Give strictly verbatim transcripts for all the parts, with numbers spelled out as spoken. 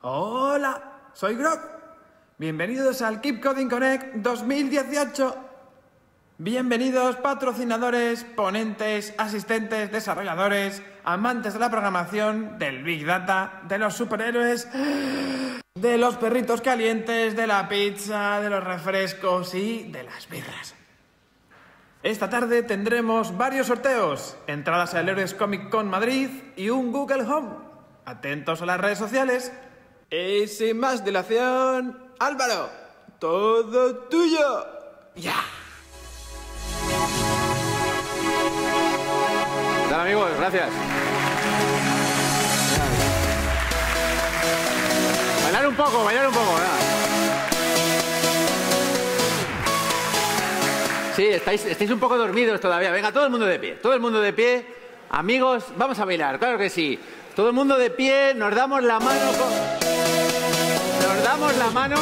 Hola, soy Grok. Bienvenidos al Keep Coding Connect dos mil dieciocho. Bienvenidos patrocinadores, ponentes, asistentes, desarrolladores, amantes de la programación, del Big Data, de los superhéroes, de los perritos calientes, de la pizza, de los refrescos y de las birras. Esta tarde tendremos varios sorteos, entradas al Heroes Comic Con Madrid y un Google Home. Atentos a las redes sociales. Y sin más dilación, Álvaro, todo tuyo. ¡Ya! ¿Qué tal, amigos? Gracias. Bailar un poco, bailar un poco, ¿verdad? Sí, estáis, estáis un poco dormidos todavía. Venga, todo el mundo de pie. Todo el mundo de pie. Amigos, vamos a bailar, claro que sí. Todo el mundo de pie, nos damos la mano con... Nos damos la mano...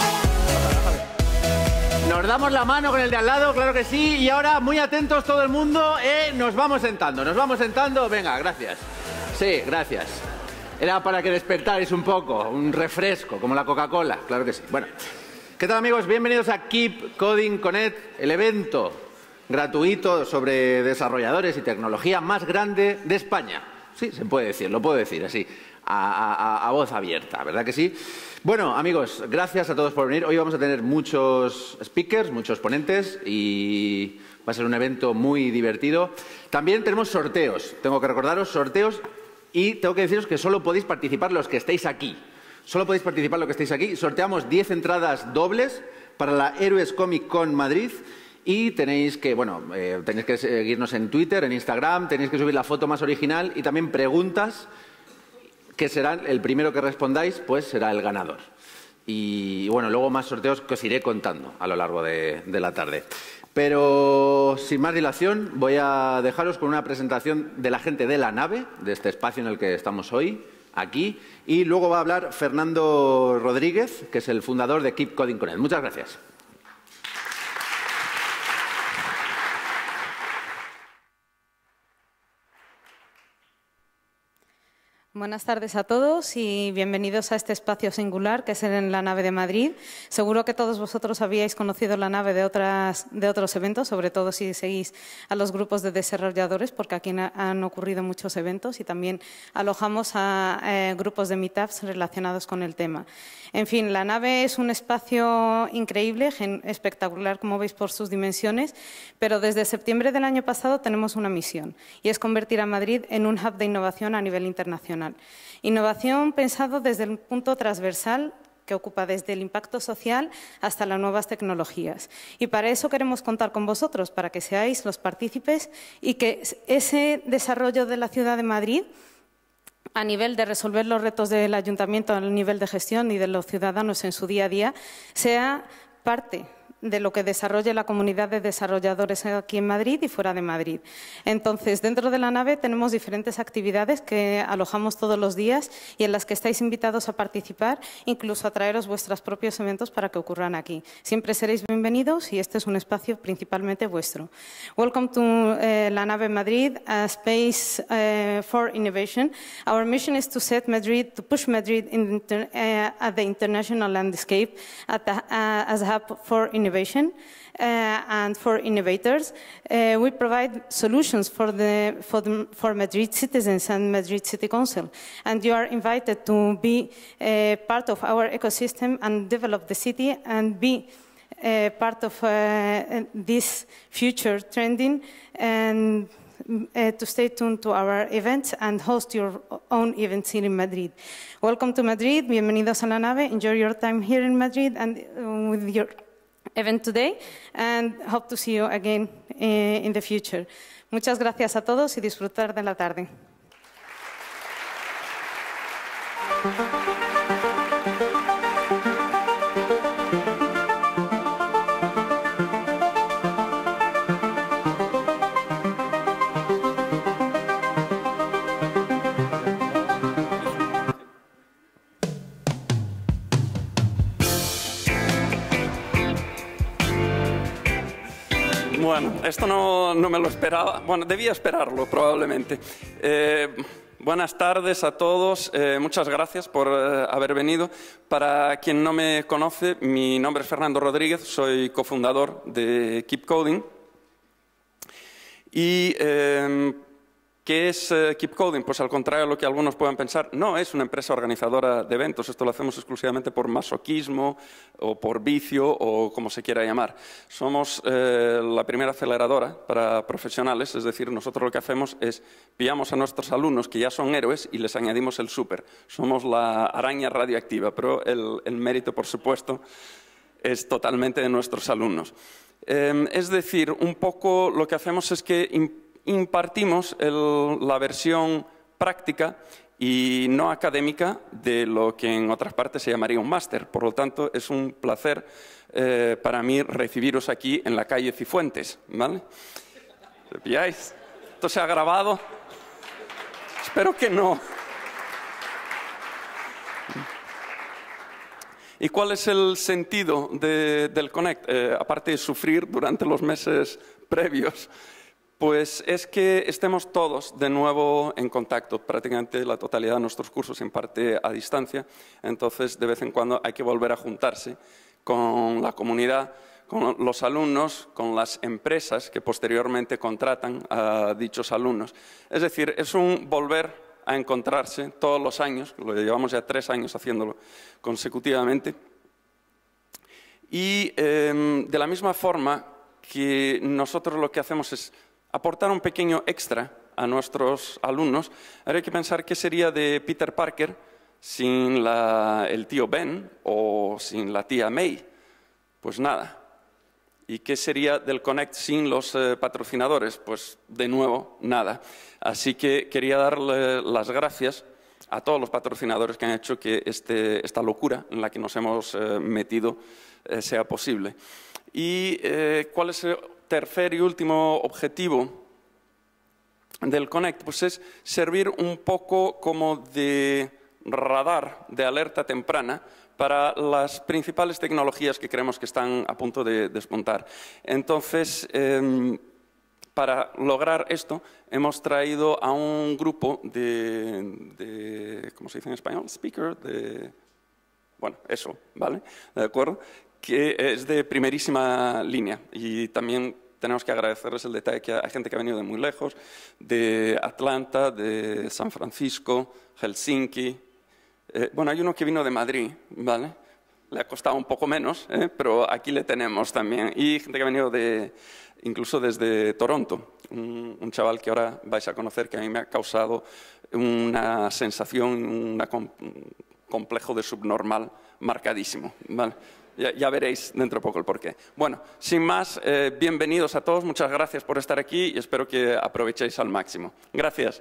Nos damos la mano con el de al lado, claro que sí. Y ahora, muy atentos todo el mundo, eh, nos vamos sentando, nos vamos sentando. Venga, gracias. Sí, gracias. Era para que despertarais un poco, un refresco, como la Coca-Cola, claro que sí. Bueno, ¿qué tal, amigos? Bienvenidos a Keep Coding Connect, el evento gratuito sobre desarrolladores y tecnología más grande de España. Sí, se puede decir, lo puedo decir así, a, a, a voz abierta, ¿verdad que sí? Bueno, amigos, gracias a todos por venir. Hoy vamos a tener muchos speakers, muchos ponentes y va a ser un evento muy divertido. También tenemos sorteos, tengo que recordaros, sorteos, y tengo que deciros que solo podéis participar los que estéis aquí. Solo podéis participar los que estéis aquí. Sorteamos diez entradas dobles para la Heroes Comic Con Madrid. Y tenéis que, bueno, eh, tenéis que seguirnos en Twitter, en Instagram, tenéis que subir la foto más original y también preguntas que serán, el primero que respondáis, pues será el ganador. Y bueno, luego más sorteos que os iré contando a lo largo de, de la tarde. Pero sin más dilación, voy a dejaros con una presentación de la gente de la nave, de este espacio en el que estamos hoy, aquí. Y luego va a hablar Fernando Rodríguez, que es el fundador de Keep Coding Connect. Muchas gracias. Buenas tardes a todos y bienvenidos a este espacio singular que es en la nave de Madrid. Seguro que todos vosotros habíais conocido la nave de, otras, de otros eventos, sobre todo si seguís a los grupos de desarrolladores, porque aquí han ocurrido muchos eventos y también alojamos a eh, grupos de meetups relacionados con el tema. En fin, la nave es un espacio increíble, espectacular, como veis por sus dimensiones, pero desde septiembre del año pasado tenemos una misión y es convertir a Madrid en un hub de innovación a nivel internacional. Innovación pensado desde el punto transversal que ocupa desde el impacto social hasta las nuevas tecnologías. Y para eso queremos contar con vosotros, para que seáis los partícipes y que ese desarrollo de la ciudad de Madrid a nivel de resolver los retos del ayuntamiento, a nivel de gestión y de los ciudadanos en su día a día, sea parte de lo que desarrolle la comunidad de desarrolladores aquí en Madrid y fuera de Madrid. Entonces, dentro de la nave tenemos diferentes actividades que alojamos todos los días y en las que estáis invitados a participar, incluso a traeros vuestros propios eventos para que ocurran aquí. Siempre seréis bienvenidos y este es un espacio principalmente vuestro. Welcome to uh, La Nave Madrid, a space uh, for innovation. Our mission is to set Madrid, to push Madrid in the, uh, at the international landscape at the, uh, as a hub for innovation. Innovation uh, and for innovators. Uh, we provide solutions for, the, for, the, for Madrid citizens and Madrid City Council. And you are invited to be uh, part of our ecosystem and develop the city and be uh, part of uh, this future trending and Uh, to stay tuned to our events and host your own events here in Madrid. Welcome to Madrid. Bienvenidos a la nave. Enjoy your time here in Madrid and uh, with your event today, and hope to see you again uh, in the future. Muchas gracias a todos y disfrutar de la tarde. Bueno, esto no, no me lo esperaba. Bueno, debía esperarlo probablemente. Eh, buenas tardes a todos. Eh, muchas gracias por eh, haber venido. Para quien no me conoce, mi nombre es Fernando Rodríguez, soy cofundador de Keep Coding. Y eh, ¿qué es eh, Keep Coding? Pues al contrario de lo que algunos puedan pensar, no es una empresa organizadora de eventos. Esto lo hacemos exclusivamente por masoquismo o por vicio o como se quiera llamar. Somos eh, la primera aceleradora para profesionales, es decir, nosotros lo que hacemos es pillamos a nuestros alumnos que ya son héroes y les añadimos el súper. Somos la araña radioactiva, pero el, el mérito, por supuesto, es totalmente de nuestros alumnos. Eh, es decir, un poco lo que hacemos es que impartimos el, la versión práctica y no académica de lo que en otras partes se llamaría un máster. Por lo tanto, es un placer eh, para mí recibiros aquí en la calle Cifuentes, ¿vale? ¿Se pilláis? ¿Esto se ha grabado? Espero que no. ¿Y cuál es el sentido de, del Connect? Eh, aparte de sufrir durante los meses previos, pues es que estemos todos de nuevo en contacto. Prácticamente la totalidad de nuestros cursos se imparte a distancia, entonces de vez en cuando hay que volver a juntarse con la comunidad, con los alumnos, con las empresas que posteriormente contratan a dichos alumnos. Es decir, es un volver a encontrarse todos los años, lo llevamos ya tres años haciéndolo consecutivamente, y eh, de la misma forma que nosotros lo que hacemos es aportar un pequeño extra a nuestros alumnos. Ahora hay que pensar qué sería de Peter Parker sin la, el tío Ben o sin la tía May. Pues nada. ¿Y qué sería del Connect sin los eh, patrocinadores? Pues de nuevo, nada. Así que quería darle las gracias a todos los patrocinadores que han hecho que este, esta locura en la que nos hemos eh, metido eh, sea posible. ¿Y eh, cuál es el tercer y último objetivo del Connect? Pues es servir un poco como de radar, de alerta temprana para las principales tecnologías que creemos que están a punto de despuntar. Entonces, eh, para lograr esto, hemos traído a un grupo de, de ¿cómo se dice en español? Speaker, de... Bueno, eso, ¿vale? ¿De acuerdo? Que es de primerísima línea. Y también tenemos que agradecerles el detalle que hay gente que ha venido de muy lejos, de Atlanta, de San Francisco, Helsinki. Eh, bueno, hay uno que vino de Madrid, ¿vale? Le ha costado un poco menos, ¿eh? Pero aquí le tenemos también. Y gente que ha venido de, incluso desde Toronto. Un, un chaval que ahora vais a conocer que a mí me ha causado una sensación, una, un complejo de subnormal marcadísimo, ¿vale? Ya, ya veréis dentro de poco el porqué. Bueno, sin más, eh, bienvenidos a todos. Muchas gracias por estar aquí y espero que aprovechéis al máximo. Gracias.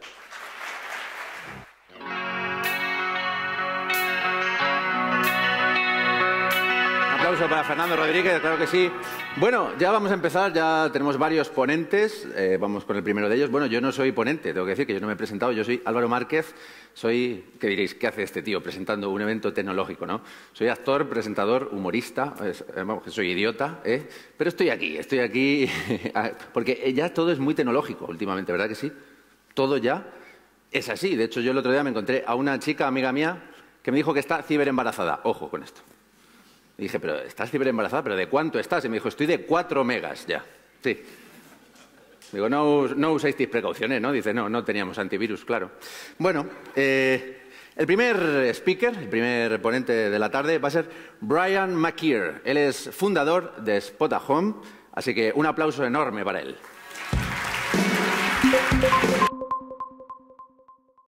Un aplauso para Fernando Rodríguez, claro que sí. Bueno, ya vamos a empezar, ya tenemos varios ponentes, eh, vamos con el primero de ellos. Bueno, yo no soy ponente, tengo que decir que yo no me he presentado, yo soy Álvaro Márquez, soy, ¿qué diréis? ¿Qué hace este tío presentando un evento tecnológico, no? Soy actor, presentador, humorista, es, vamos, que soy idiota, ¿eh? Pero estoy aquí, estoy aquí, porque ya todo es muy tecnológico últimamente, ¿verdad que sí? Todo ya es así. De hecho, yo el otro día me encontré a una chica, amiga mía, que me dijo que está ciberembarazada. Ojo con esto. Y dije, pero estás ciberembarazada, ¿pero de cuánto estás? Y me dijo, estoy de cuatro megas ya. Sí. Digo, no, no uséis precauciones, ¿no? Dice, no, no teníamos antivirus, claro. Bueno, eh, el primer speaker, el primer ponente de la tarde va a ser Brian McKeer. Él es fundador de Spot at Home, así que un aplauso enorme para él.